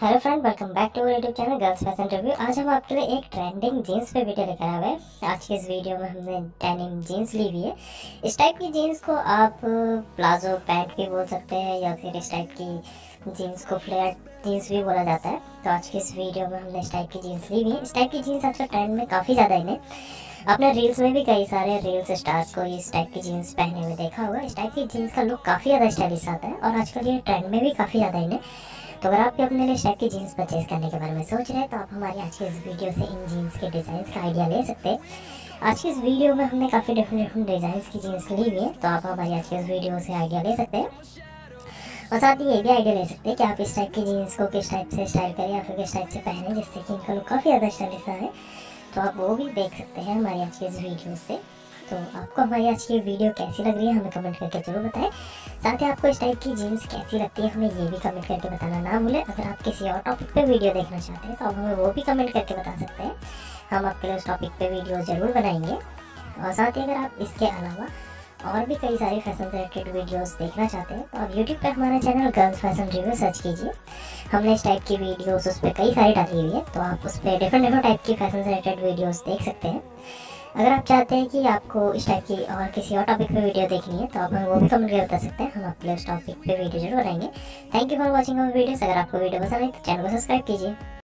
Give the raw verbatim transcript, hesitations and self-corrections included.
Hello friend, welcome back to YouTube channel girls fashion review. आज हम आपके लिए एक ट्रेंडिंग जीन्स पे वीडियो लेकर आए हैं। आज की इस वीडियो में हमने डेनिम जीन्स ली हुई है। इस टाइप की जीन्स को आप प्लाजो पैंट भी बोल सकते हैं या फिर इस टाइप की जीन्स को फ्लेयर जीन्स भी बोला जाता है। तो आज की इस वीडियो में हमने इस टाइप की जीन्स ली हुई है। इस टाइप की जीन्स आजकल ट्रेंड में काफ़ी ज़्यादा इन्हें अपने रील्स में भी कई सारे रील्स स्टार्स को इस टाइप की जीन्स पहने हुए देखा होगा। इस टाइप की जीन्स का लुक काफ़ी ज़्यादा स्टाइलिश आता है और आजकल ये ट्रेंड में भी काफ़ी ज़्यादा इन्हें। तो अगर आप भी अपने लिए इस टाइप की जीन्स परचेज करने के बारे में सोच रहे हैं तो आप हमारी आज की इस वीडियो से इन जीन्स के डिज़ाइन का आइडिया ले सकते हैं। आज की इस वीडियो में हमने काफ़ी डिफरेंट डिफरेंट डिज़ाइन की जीन्स ली हुई है, तो आप हमारी आज की इस वीडियो से आइडिया ले सकते हैं और साथ ही ये भी आइडिया ले सकते हैं कि आप इस टाइप की जीन्स को किस टाइप से स्टाइल करें या फिर किस टाइप से पहने जिससे कि इनका लुक काफ़ी ज़्यादा स्टाइलिश है। तो आप वो भी देख सकते हैं हमारी आज की इस वीडियो से। तो आपको हमारी आज की वीडियो कैसी लग रही है हमें कमेंट करके जरूर बताएं। साथ ही आपको इस टाइप की जीन्स कैसी लगती है हमें ये भी कमेंट करके बताना ना भूलें। अगर आप किसी और टॉपिक पे वीडियो देखना चाहते हैं तो आप हमें वो भी कमेंट करके बता सकते हैं, हम आपके लिए उस टॉपिक पे वीडियो ज़रूर बनाएंगे। और साथ ही अगर आप इसके अलावा और भी कई सारे फैशन से रिलेटेड वीडियोस देखना चाहते हैं तो आप यूट्यूब पे हमारा channel girls fashion review search कीजिए। हमने इस टाइप की वीडियोस उस पर कई सारी डाली हुई है, तो आप उस पर डिफरेंट डिफरेंट टाइप की फैशन से रिलेटेड वीडियोस देख सकते हैं। अगर आप चाहते हैं कि आपको इस टाइप की और किसी और टॉपिक पे वीडियो देखनी है तो आप हमें वो भी कमेंट करके बता सकते हैं, हम आपके लिए उस टॉपिक पे वीडियो जरूर बनाएंगे। Thank you for watching our videos. अगर आपको वीडियो पसंद है तो चैनल को सब्सक्राइब कीजिए।